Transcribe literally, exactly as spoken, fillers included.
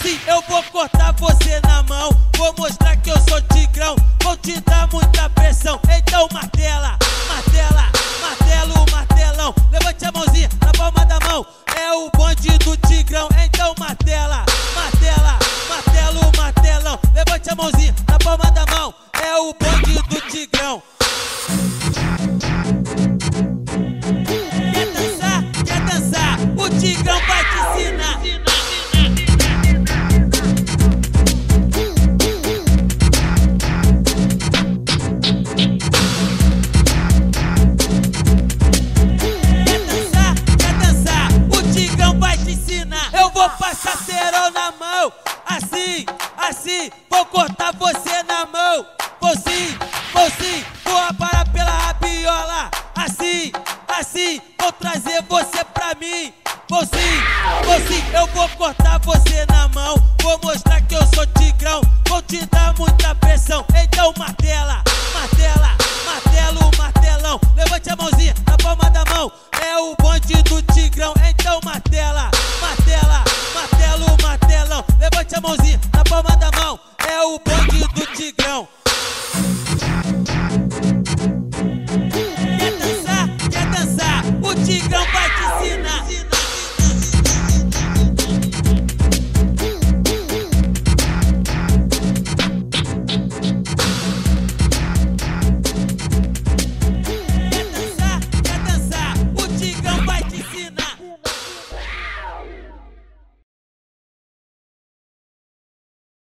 sim, eu vou cortar você na mão. Vou mostrar que eu sou tigrão, vou te dar muita pressão. Então martela, martela, martelo, martelão. Levante a mãozinha na palma da mão, é o bonde do tigrão. Então martela, martela, martelo, martelão. Levante a mãozinha na palma da mão, é o bonde do tigrão. Quer dançar? Quer dançar? O tigrão vai te ensinar. Eu vou passar cerol na mão, assim, assim, vou cortar você na mão. Vou sim, vou sim, vou aparar pela rabiola. Assim, assim, vou trazer você pra mim. Vou sim, vou sim, eu vou cortar você na mão. Vou mostrar que eu sou tigrão, vou te dar muita pressão. Então martela, martela, martelo, martelão. Levante a mãozinha na palma da mão, é o bonde do tigrão. Então martela.